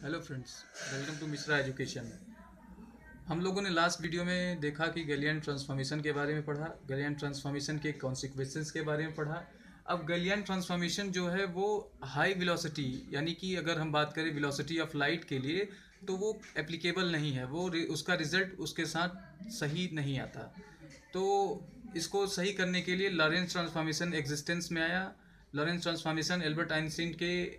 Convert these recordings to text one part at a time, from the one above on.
Hello friends, welcome to Mishra education. हम लोगों ने लास्ट वीडियो में देखा कि गैलियन ट्रांसफॉर्मेशन के बारे में पढ़ा, गैलियन ट्रांसफॉर्मेशन के कॉन्सिक्वेंसेस के बारे में पढ़ा। अब गैलियन ट्रांसफॉर्मेशन जो है वो हाई वेलोसिटी, यानी कि अगर हम बात करें वेलोसिटी ऑफ लाइट के लिए, तो वो एप्लीकेबल नहीं है, वो उसका रिजल्ट उसके साथ सही नहीं आता। तो इसको सही करने के लिए लॉरेंस ट्रांसफॉर्मेशन एग्जिस्टेंस में आया। लॉरेंस ट्रांसफॉर्मेशन एल्बर्ट आइंस्टीन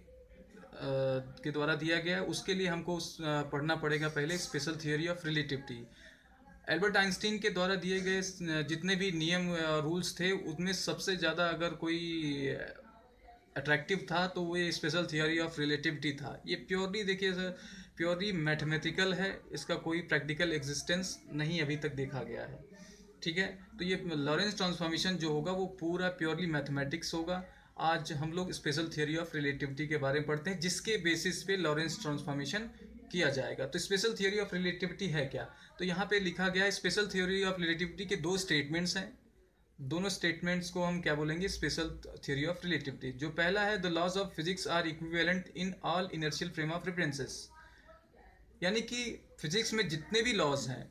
के द्वारा दिया गया। उसके लिए हमको पढ़ना पड़ेगा पहले special theory of relativity. Albert Einstein के द्वारा दिए गए जितने भी नियम रूल्स थे, उनमें सबसे ज़्यादा अगर कोई अट्रैक्टिव था तो वो ये स्पेशल थियोरी ऑफ रिलेटिविटी था। ये प्योरली देखिए सर, प्योरली मैथमेटिकल है, इसका कोई प्रैक्टिकल एग्जिस्टेंस नहीं अभी तक देखा गया है। ठीक है, तो ये लॉरेंस ट्रांसफॉर्मेशन जो होगा वो पूरा प्योरली मैथमेटिक्स होगा। आज हम लोग स्पेशल थियोरी ऑफ रिलेटिविटी के बारे में पढ़ते हैं, जिसके बेसिस पे लॉरेंस ट्रांसफॉर्मेशन किया जाएगा। तो स्पेशल थियोरी ऑफ रिलेटिविटी है क्या? तो यहाँ पे लिखा गया है स्पेशल थियोरी ऑफ रिलेटिविटी के दो स्टेटमेंट्स हैं। दोनों स्टेटमेंट्स को हम क्या बोलेंगे? Special theory of relativity. जो पहला है, the laws of physics are equivalent in all inertial frame of references, यानी कि फिजिक्स में जितने भी लॉज हैं,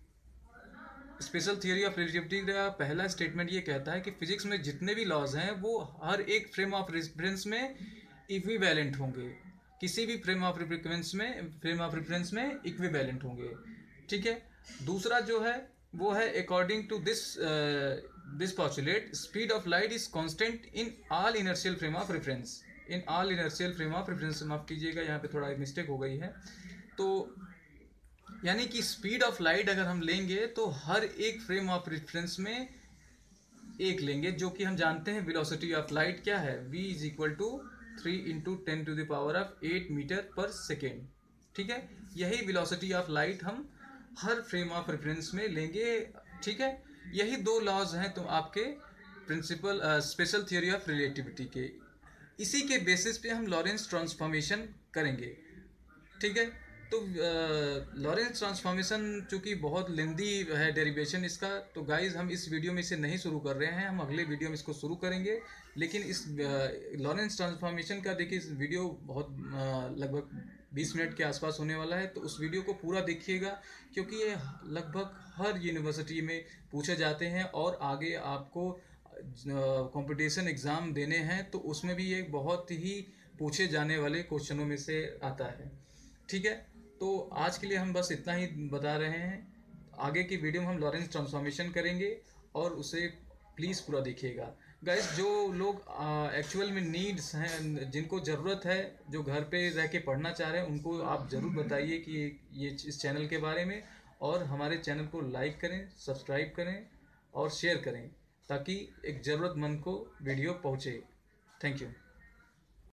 स्पेशल थियोरी ऑफ रिलेटिविटी का पहला स्टेटमेंट ये कहता है कि फिजिक्स में जितने भी लॉज हैं वो हर एक फ्रेम ऑफ रेफरेंस में इक्विवेलेंट होंगे, किसी भी फ्रेम ऑफ रेफरेंस में इक्विवेलेंट होंगे। ठीक है, दूसरा जो है वो है according to this postulate speed of light is constant in all inertial frame of reference. In all inertial frame of reference, माफ कीजिएगा यहाँ पे थोड़ा मिस्टेक हो गई है। तो यानी कि स्पीड ऑफ लाइट अगर हम लेंगे तो हर एक फ्रेम ऑफ रेफरेंस में एक लेंगे, जो कि हम जानते हैं वेलोसिटी ऑफ लाइट क्या है, v is equal to 3 into 10⁸ metre पर सेकेंड। ठीक है, यही वेलोसिटी ऑफ लाइट हम हर फ्रेम ऑफ रेफरेंस में लेंगे। ठीक है, यही दो लॉज हैं तो आपके principle special theory of relativity के। इसी के बेसिस पे हम लॉरेंस ट्रांसफॉर्मेशन करेंगे। ठीक है, तो लॉरेंस ट्रांसफॉर्मेशन चूँकि बहुत लेंदी है डेरिवेशन इसका, तो गाइज हम इस वीडियो में इसे नहीं शुरू कर रहे हैं, हम अगले वीडियो में इसको शुरू करेंगे। लेकिन इस लॉरेंस ट्रांसफॉर्मेशन का देखिए, इस वीडियो बहुत लगभग 20 मिनट के आसपास होने वाला है, तो उस वीडियो को पूरा देखिएगा, क्योंकि ये लगभग हर यूनिवर्सिटी में पूछे जाते हैं और आगे आपको कंपटीशन एग्ज़ाम देने हैं तो उसमें भी ये बहुत ही पूछे जाने वाले क्वेश्चनों में से आता है। ठीक है, तो आज के लिए हम बस इतना ही बता रहे हैं। आगे की वीडियो में हम लॉरेंस ट्रांसफॉर्मेशन करेंगे और उसे प्लीज़ पूरा देखिएगा। गाइस, जो लोग एक्चुअल में नीड्स हैं, जिनको ज़रूरत है, जो घर पे रह के पढ़ना चाह रहे हैं, उनको आप ज़रूर बताइए कि ये इस चैनल के बारे में, और हमारे चैनल को लाइक करें, सब्सक्राइब करें और शेयर करें, ताकि एक ज़रूरतमंद को वीडियो पहुँचे। Thank you.